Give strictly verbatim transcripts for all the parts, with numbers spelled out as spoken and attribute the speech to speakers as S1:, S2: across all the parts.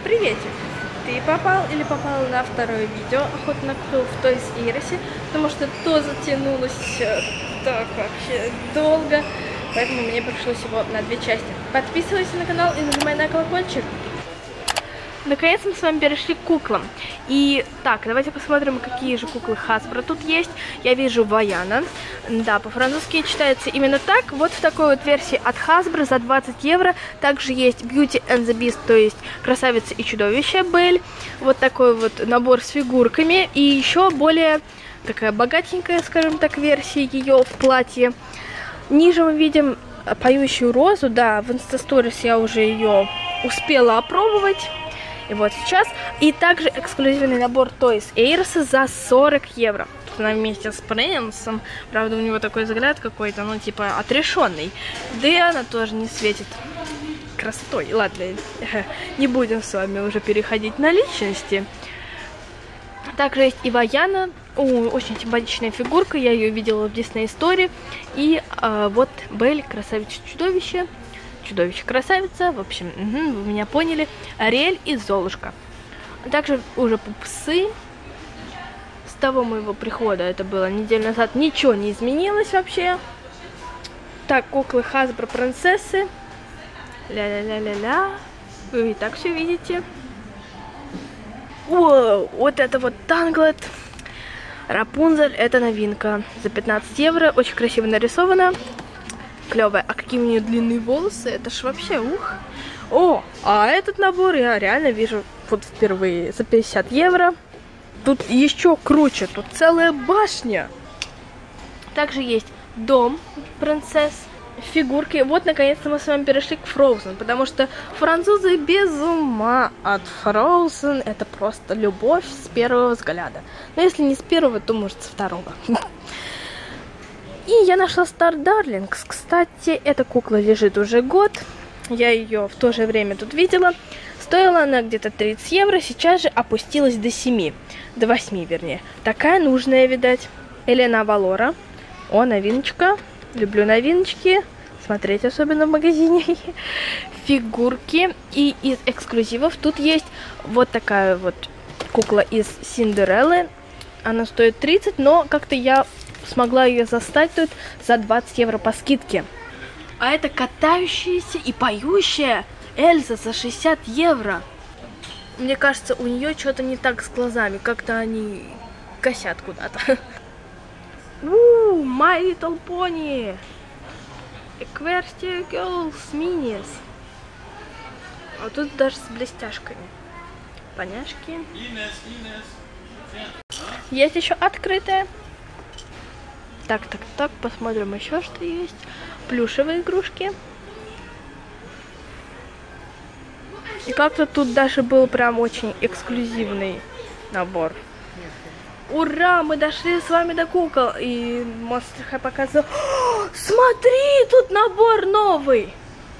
S1: Приветик! Ты попал или попала на второе видео «Охота на Кру» в Toys R Us, потому что то затянулось так вообще долго, поэтому мне пришлось его на две части. Подписывайся на канал и нажимай на колокольчик. Наконец мы с вами перешли к куклам. И так, давайте посмотрим, какие же куклы Hasbro тут есть. Я вижу Ваяна. Да, по-французски читается именно так. Вот в такой вот версии от Hasbro за двадцать евро. Также есть Beauty and the Beast, то есть Красавица и Чудовище Бель. Вот такой вот набор с фигурками. И еще более такая богатенькая, скажем так, версия ее в платье. Ниже мы видим Поющую розу. Да, в Instastories я уже ее успела опробовать. И вот сейчас. И также эксклюзивный набор Toys R Us за сорок евро. Тут она вместе с Принцем. Правда, у него такой взгляд какой-то, ну, типа, отрешенный. Да и она тоже не светит красотой. Ладно, не будем с вами уже переходить на личности. Также есть и Ваяна. О, очень симпатичная фигурка. Я ее видела в Disney Story. И э, вот Бель, Красавица-Чудовище. Чудовище-красавица, в общем, угу, вы меня поняли. Ариэль и Золушка. Также уже пупсы. С того моего прихода, это было неделю назад, ничего не изменилось вообще. Так, куклы Hasbro принцессы. Ля-ля-ля-ля-ля. Вы и так все видите. Воу, вот это вот Танглет. Рапунцель, это новинка. За пятнадцать евро, очень красиво нарисовано. Клевая. А какие у нее длинные волосы, это ж вообще ух. О, а этот набор я реально вижу вот впервые за пятьдесят евро. Тут еще круче, тут целая башня. Также есть дом принцесс, фигурки. Вот наконец-то мы с вами перешли к Frozen, потому что французы без ума от Frozen. Это просто любовь с первого взгляда. Но если не с первого, то может со второго. И я нашла Star Darlings. Кстати, эта кукла лежит уже год. Я ее в то же время тут видела. Стоила она где-то тридцать евро. Сейчас же опустилась до семи. До восьми, вернее. Такая нужная, видать. Елена Авалора. О, новиночка. Люблю новиночки. Смотреть особенно в магазине. Фигурки. И из эксклюзивов тут есть вот такая вот кукла из Синдереллы. Она стоит тридцать, но как-то я смогла ее застать тут за двадцать евро по скидке. А это катающаяся и поющая Эльза за шестьдесят евро. Мне кажется, у нее что-то не так с глазами. Как-то они косят куда-то. Ууу, My Little Pony. Equestria Girls Minis. А тут даже с блестяшками. Поняшки. Есть еще открытая. Так, так, так, посмотрим еще, что есть. Плюшевые игрушки. И как-то тут даже был прям очень эксклюзивный набор. Ура, мы дошли с вами до кукол. И Monster High показывал. О, смотри, тут набор новый.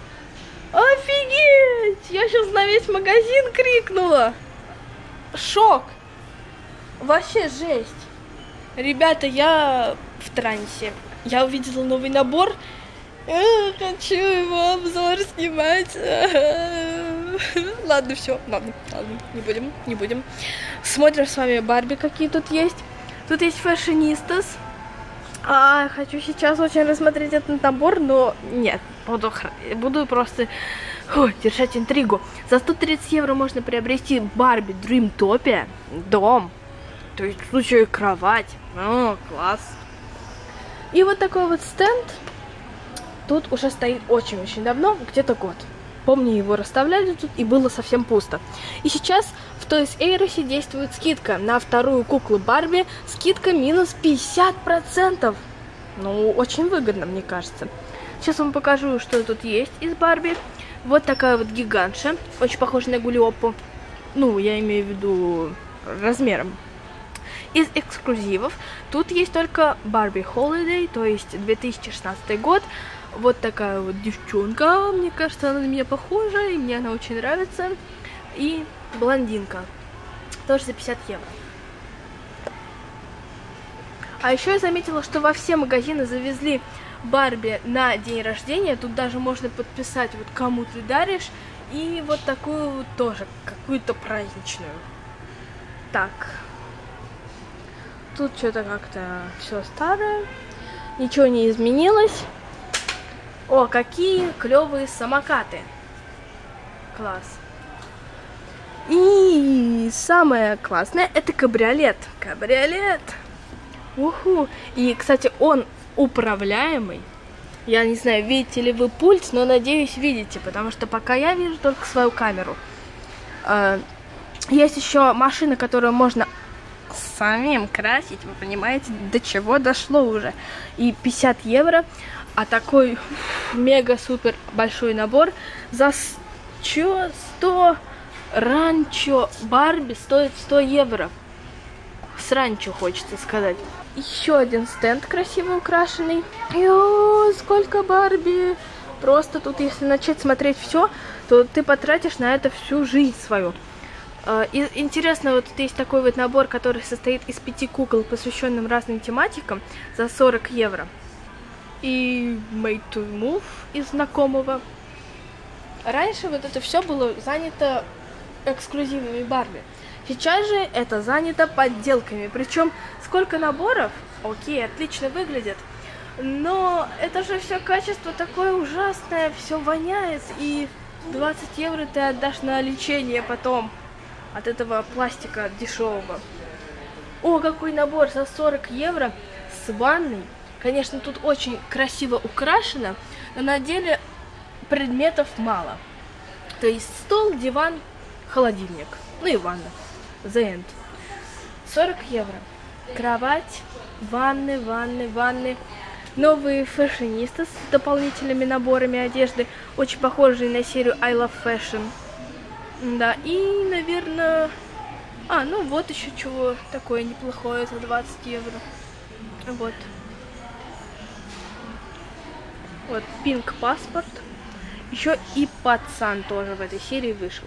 S1: Офигеть! Я сейчас на весь магазин крикнула. Шок. Вообще жесть. Ребята, я в трансе. Я увидела новый набор. Хочу его обзор снимать. Ладно, все. Ладно, ладно, не будем, не будем. Смотрим с вами Барби, какие тут есть. Тут есть Fashionistas. А, хочу сейчас очень рассмотреть этот набор, но нет. Буду, буду просто фу, держать интригу. За сто тридцать евро можно приобрести Барби Dreamtopia. Дом. То есть тут еще и кровать. О, класс. И вот такой вот стенд. Тут уже стоит очень-очень давно, где-то год. Помню, его расставляли тут, и было совсем пусто. И сейчас в Toys R Us действует скидка на вторую куклу Барби. Скидка минус пятьдесят процентов. Ну, очень выгодно, мне кажется. Сейчас вам покажу, что тут есть из Барби. Вот такая вот гигантша. Очень похожа на Гулиопу. Ну, я имею в виду размером. Из эксклюзивов тут есть только Barbie Holiday, то есть две тысячи шестнадцатый год. Вот такая вот девчонка, мне кажется, она на меня похожа, и мне она очень нравится. И блондинка, тоже за пятьдесят евро. А еще я заметила, что во все магазины завезли Барби на день рождения. Тут даже можно подписать, вот кому ты даришь. И вот такую вот тоже, какую-то праздничную. Так. Тут что-то как-то все старое. Ничего не изменилось. О, какие клевые самокаты. Класс. И самое классное — это кабриолет. Кабриолет. Уху. И, кстати, он управляемый. Я не знаю, видите ли вы пульт, но надеюсь, видите, потому что пока я вижу только свою камеру. Есть еще машина, которую можно самим красить, вы понимаете, до чего дошло уже. И пятьдесят евро, а такой мега-супер большой набор за чё? сто ранчо Барби стоит сто евро. С ранчо, хочется сказать. Еще один стенд красиво украшенный. Йо, сколько Барби! Просто тут, если начать смотреть все, то ты потратишь на это всю жизнь свою. И интересно, вот тут есть такой вот набор, который состоит из пяти кукол, посвященным разным тематикам, за сорок евро. И Made to Move из знакомого. Раньше вот это все было занято эксклюзивными Барби. Сейчас же это занято подделками. Причем сколько наборов, окей, отлично выглядит, но это же все качество такое ужасное, все воняет, и двадцать евро ты отдашь на лечение потом от этого пластика дешевого. О, какой набор за сорок евро с ванной. Конечно, тут очень красиво украшено, но на деле предметов мало. То есть стол, диван, холодильник, ну и ванна. The end. сорок евро. Кровать, ванны, ванны, ванны. Новые фэшинисты с дополнительными наборами одежды, очень похожие на серию I Love Fashion. Да, и, наверное... А, ну вот еще чего такое неплохое за двадцать евро. Вот. Вот, Pink паспорт. Еще и пацан тоже в этой серии вышел.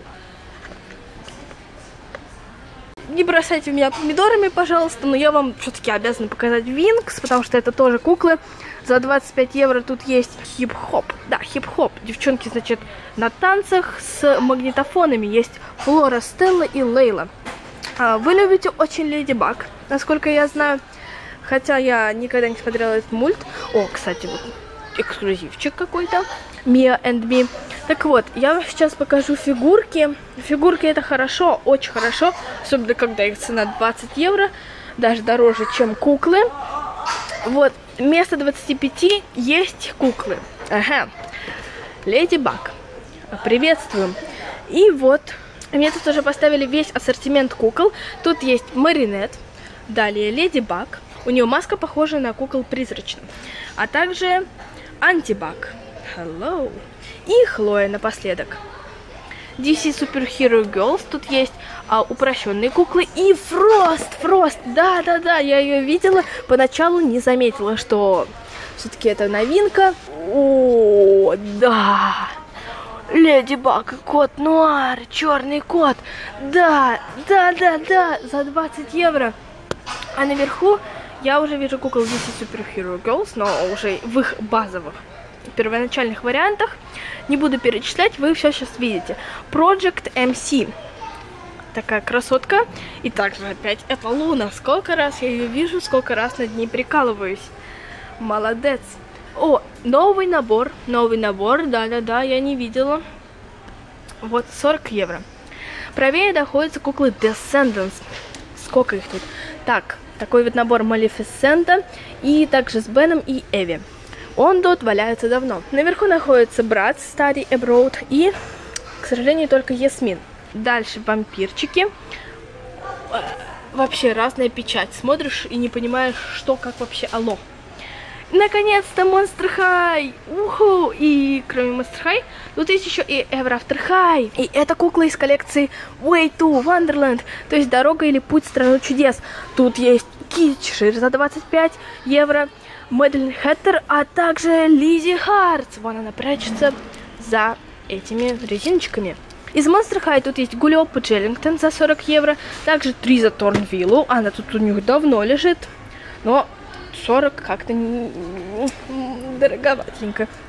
S1: Не бросайте меня помидорами, пожалуйста, но я вам все-таки обязана показать Винкс, потому что это тоже куклы. За двадцать пять евро тут есть хип-хоп. Да, хип-хоп. Девчонки, значит, на танцах с магнитофонами. Есть Флора, Стелла и Лейла. Вы любите очень Леди Баг, насколько я знаю. Хотя я никогда не смотрела этот мульт. О, кстати, вот эксклюзивчик какой-то. Mia and Me. Так вот, я вам сейчас покажу фигурки. Фигурки это хорошо, очень хорошо. Особенно, когда их цена двадцать евро. Даже дороже, чем куклы. Вот, вместо двадцати пяти есть куклы. Ага. Леди Баг. Приветствуем. И вот, мне тут уже поставили весь ассортимент кукол. Тут есть Маринет. Далее Леди Баг. У нее маска похожа на кукол призрачную. А также Антибаг. Hello. И Хлоя напоследок. ди си Super Hero Girls. Тут есть а, упрощенные куклы. И Фрост. Фрост. Да-да-да, я ее видела. Поначалу не заметила, что все-таки это новинка. О, да. Леди Баг, кот Нуар, черный кот. Да, да-да-да. За двадцать евро. А наверху я уже вижу кукол ди си Super Hero Girls, но уже в их базовых первоначальных вариантах. Не буду перечислять, вы все сейчас видите. Project эм си. Такая красотка. И также опять это Луна. Сколько раз я ее вижу, сколько раз над ней прикалываюсь. Молодец. О, новый набор. Новый набор, да-да-да, я не видела. Вот, сорок евро. Правее находятся куклы Descendants. Сколько их тут? Так, такой вот набор Малефисента. И также с Беном и Эви. Он тут валяется давно. Наверху находится брат Study Abroad и, к сожалению, только Ясмин. Дальше вампирчики. Вообще разная печать. Смотришь и не понимаешь, что, как вообще, алло. Наконец-то Monster High! Уху! И кроме Monster High, тут есть еще и Ever After High. И это кукла из коллекции Way to Wonderland. То есть Дорога или Путь в Страну Чудес. Тут есть Китчер за двадцать пять евро. Мэдлин Хэттер, а также Лизи Хартс. Вон она прячется за этими резиночками. Из Monster High тут есть Гулиопа Джеллингтон за сорок евро. Также Триза Торнвиллу. Она тут у них давно лежит. Но сорок как-то дороговатенько.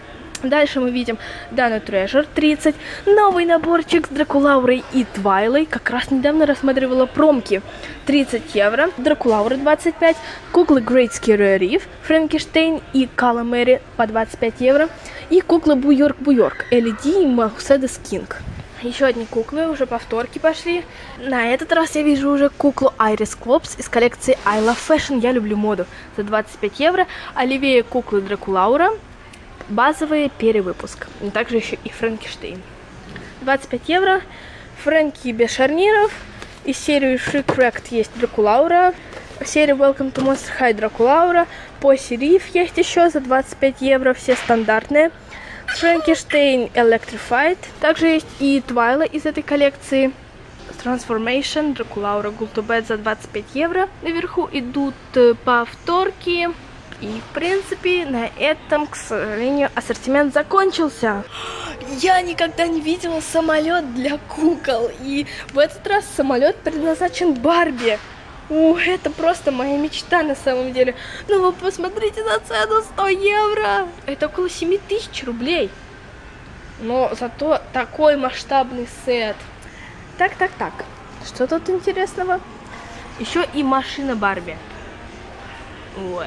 S1: Дальше мы видим Дану Treasure тридцать, новый наборчик с Дракулаурой и Твайлой. Как раз недавно рассматривала промки. тридцать евро, Дракулаура двадцать пять, куклы Great Scary Reef, Франкенштейн и Каламери по двадцать пять евро. И куклы Буйорк-Буйорк, эл и ди и Mercedes King. Еще одни куклы, уже повторки пошли. На этот раз я вижу уже куклу Iris Clops из коллекции I Love Fashion. Я люблю моду. За двадцать пять евро. Оливея куклы Дракулаура. Базовый перевыпуск. И также еще и Франкенштейн. двадцать пять евро. Фрэнки без шарниров. Из серии Shipwrecked есть Дракулаура. Серия Welcome to Monster High Дракулаура. Посси Риф есть еще за двадцать пять евро. Все стандартные. Франкенштейн Electrified. Также есть и Твайла из этой коллекции. Transformation, Дракулаура Gold to Bed за двадцать пять евро. Наверху идут повторки. И, в принципе, на этом, к сожалению, ассортимент закончился. Я никогда не видела самолет для кукол. И в этот раз самолет предназначен Барби. О, это просто моя мечта на самом деле. Ну вы посмотрите на цену, сто евро. Это около семи тысяч рублей. Но зато такой масштабный сет. Так, так, так. Что тут интересного? Еще и машина Барби. Вау.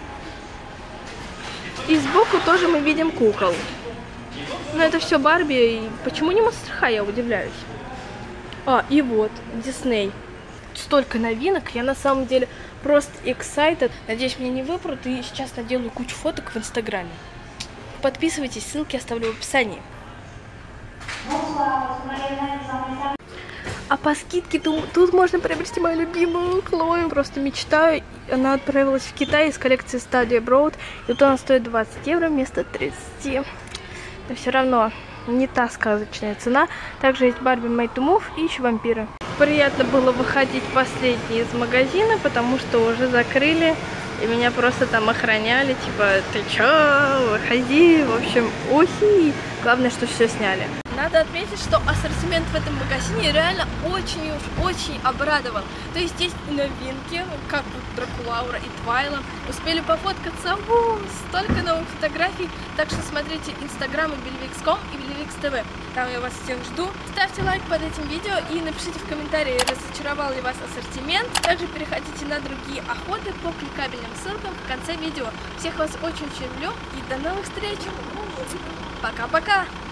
S1: И сбоку тоже мы видим кукол. Но это все Барби. И почему не Monster High, я удивляюсь. А, и вот, Дисней. Столько новинок, я на самом деле просто excited. Надеюсь, меня не выпрут, и сейчас наделаю кучу фоток в Инстаграме. Подписывайтесь, ссылки оставлю в описании. А по скидке тут, тут можно приобрести мою любимую Хлою. Просто мечтаю. Она отправилась в Китай из коллекции Study Abroad. И тут она стоит двадцать евро вместо тридцати. Но все равно не та сказочная цена. Также есть Барби Made to Move и еще вампиры. Приятно было выходить последней из магазина, потому что уже закрыли. И меня просто там охраняли. Типа, ты чё, выходи. В общем, ухи. Главное, что все сняли. Надо отметить, что ассортимент в этом магазине реально очень уж очень обрадовал. То есть есть новинки, как вот Дракулаура и Твайла. Успели пофоткаться, у, столько новых фотографий. Так что смотрите Инстаграм и Белевикс точка ком и Белевикс точка тэ вэ. Там я вас всех жду. Ставьте лайк под этим видео и напишите в комментарии, разочаровал ли вас ассортимент. Также переходите на другие охоты по кликабельным ссылкам в конце видео. Всех вас очень-очень люблю и до новых встреч. Пока-пока.